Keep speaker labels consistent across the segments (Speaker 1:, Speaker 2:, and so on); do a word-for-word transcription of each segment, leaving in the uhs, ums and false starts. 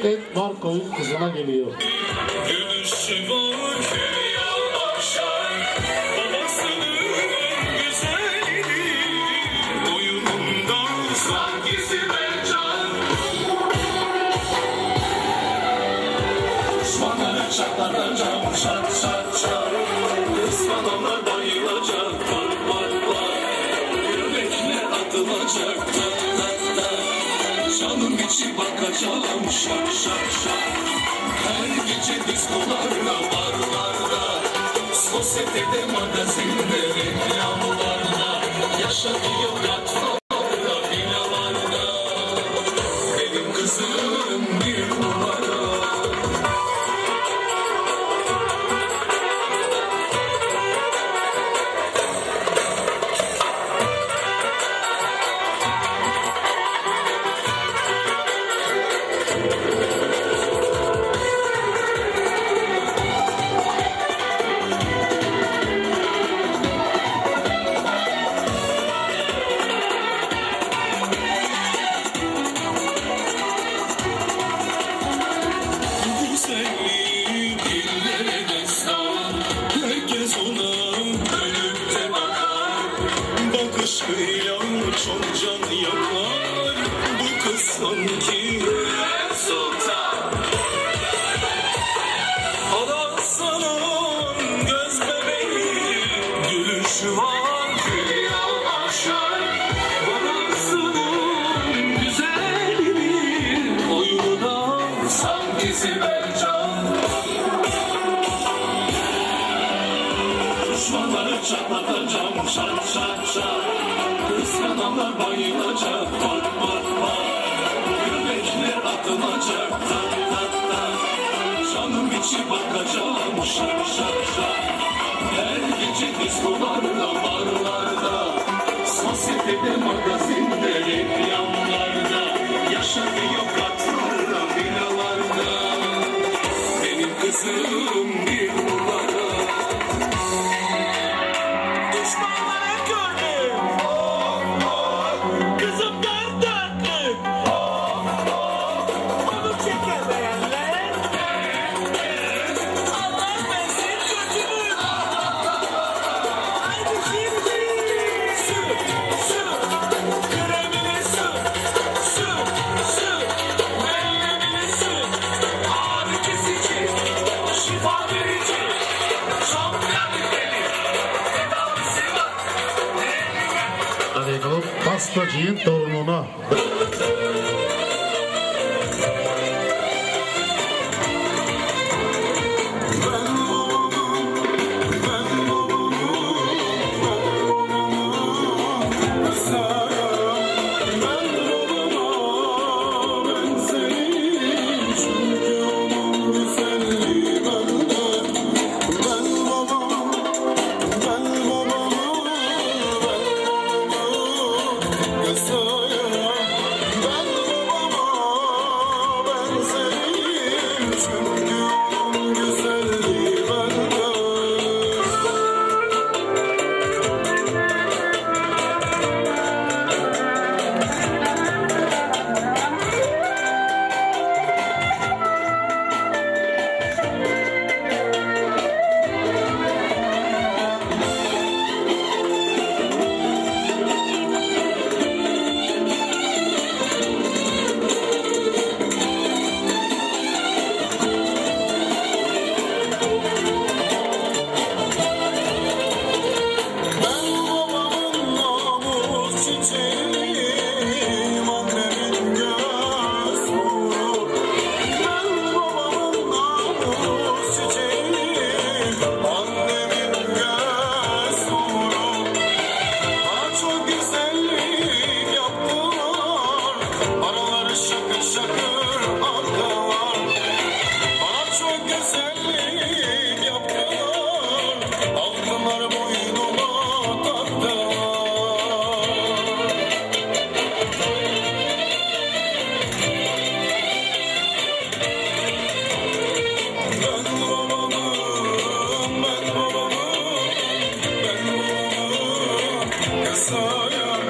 Speaker 1: et Marco'nun kızına geliyor.
Speaker 2: Gülüşü var hülya akşar, babasının güzelliği, oyunundan sanki Sibelcan. Düşmanları çatlardan cam çat çat çat, ıspanamlar bayılacak var var var, yürekler atılacak tat tat tat, canım içi bakacağım şak şak şak. Her gece diskolarda, barlarda, sosyetede, magazinde, reklamlarda, yaşatıyor katlarda, villalarda, benim kızım bir numara. Bakışıyla çok can yakar, bu kız sanki sultan. Alansanın göz bebeği, gülüşü var hülya aşar, babasının güzelliği, oyununa sanki Sibelcan. Düşmanları çatlatacağım çat çat çat, kıskananlar bayılacak bak bak bak, yürekler atılacak tat tat tat, canım içi bakacağım şak şak şak. Her gece diskolarda, barlarda, sosyetede, magazinde, reklamlarda, yaşatıyor katlarda, villalarda, benim kızım bir numara. Düşmanları gördüm, oh, oh. Kızım dört dörtlük, oh, oh. Onu çekemeyenler, Allah versin götünü. Haydi şimdi su, su, kremini su, su, su, meyveli su, ağrı kesici, şifa verici, çok kaliteli.
Speaker 1: Hadi bakalım pastacının torununa.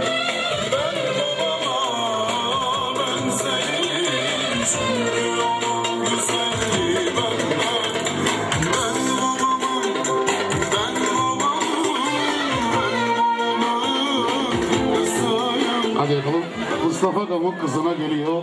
Speaker 2: Ben babama benzerim çünkü
Speaker 1: Hadi bakalım. Mustafa Kavuk kızına geliyor.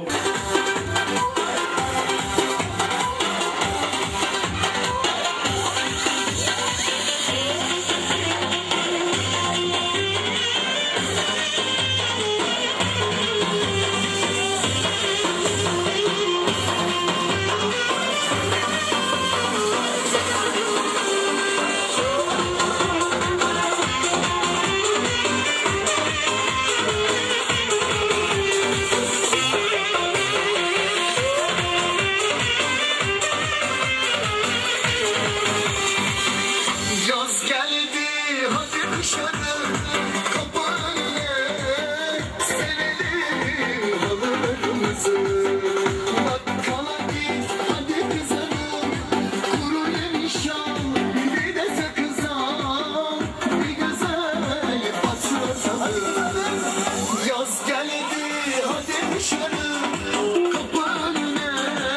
Speaker 2: Yaz geldi hadi dışarı kapı önüne serelim halılarımızı. Bakkala git hadi kızarım kuru yemiş al bir de sakız al bir güzel patlatalım. Yaz geldi hadi dışarı kapı önüne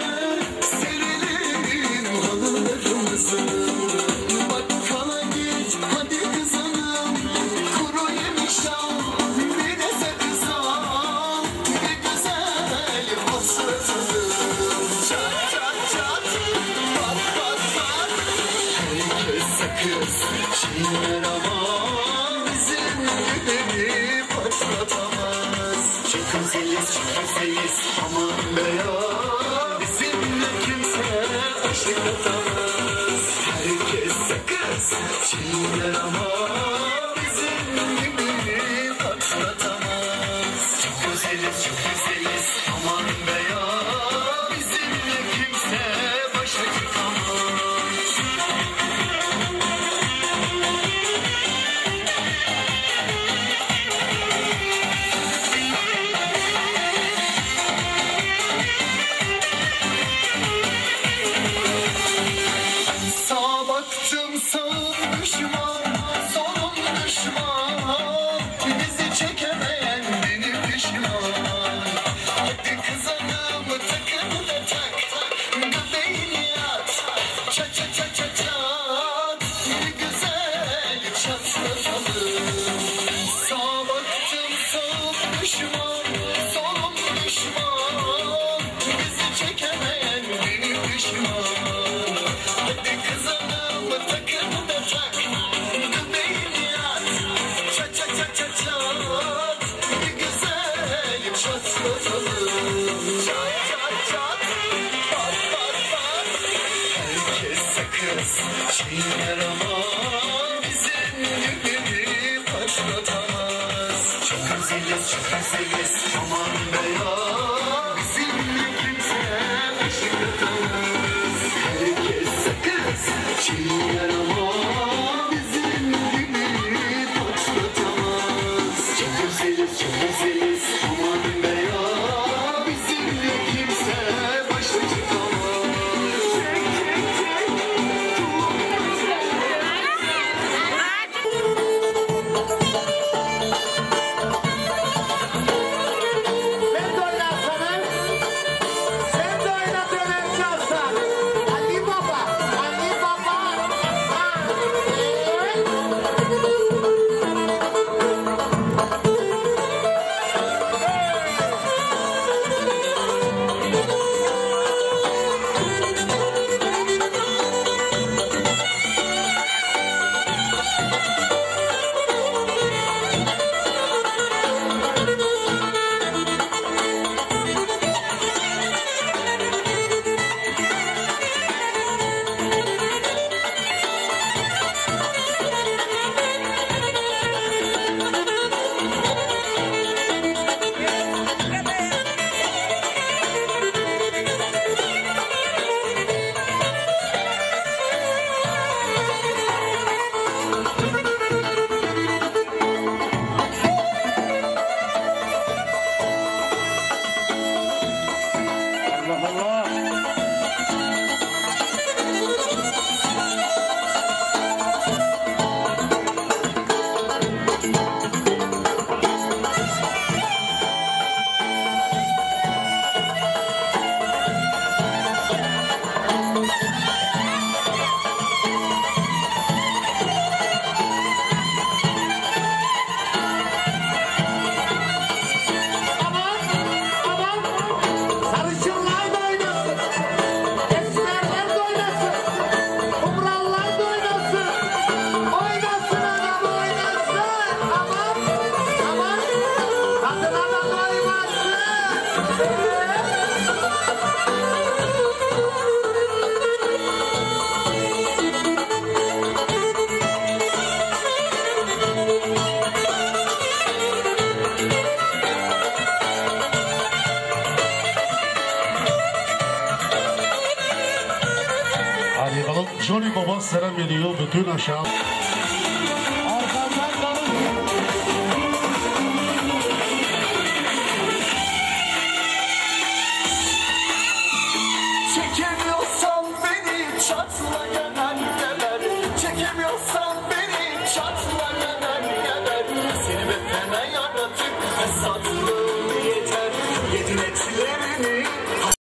Speaker 2: serelim halılarımızı. Çiğner ama bizim gibi patlatamaz. Çok güzeliz, çok güzeliz aman be ya. Bizimle kimse aşık atamaz. Herkes sakız çiğner ama bizim gibi patlatamaz. Çok güzeliz, çok güzeliz aman be ya. Bizimle kimse başa çıkamaz. Sağa baktım sağım düşman, solum düşman. Bizi çekemeyen benim pişman. Hadi kızanım takım da tak, göbeğini at. Ça ça ça ça çat, bir güzel çatlatalım. Sağa baktım sağım düşman, solum düşman. Bizi çekemeyen benim pişman. Hadi kızanım takım da tak, göbeğini at. Ça ça ça ça çat, bir güzel çatlatalım. Çat çat çat, pat pat pat. Herkes sakız çiğner ama bizim gibi patlatamaz. Çok güzeliz, çok güzeliz aman be ya. Bizimle kimse aşık atamaz. Herkes sakız çiğner ama bizim gibi patlatamaz. Çok güzeliz, çok güzeliz aman be ya. Bizimle kimse başa çıkamaz. Çek çek çek.
Speaker 3: Sen de oynasana. Sen de oyna dönem çalsan. Ali Baba, Ali Baba. Ha. Evet.
Speaker 1: Johnny Baba selam ediyor bütün aşağı.
Speaker 3: Arkamdan kalın.
Speaker 2: Çekemiyorsan beni çatla geber geber. Çekemiyorsan beni çatla geber geber. Seni bekleme yaratık fesatlı yeter. Yedin etlerini